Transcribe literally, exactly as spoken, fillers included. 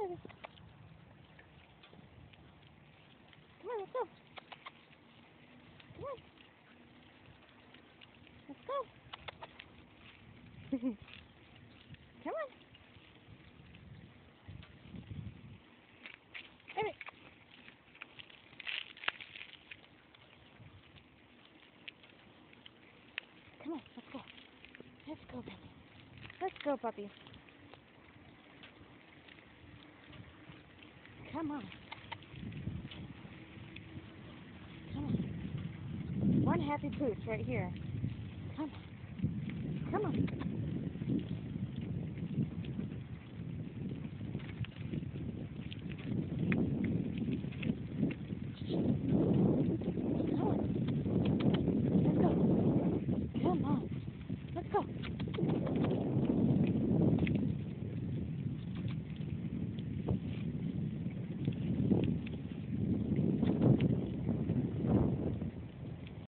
baby. Come on, let's go. Come on. Let's go. Come on. Baby. Come on, let's go. Let's go, baby. Let's go, puppy. Come on. Come on. One happy pooch right here. Come on. Come on.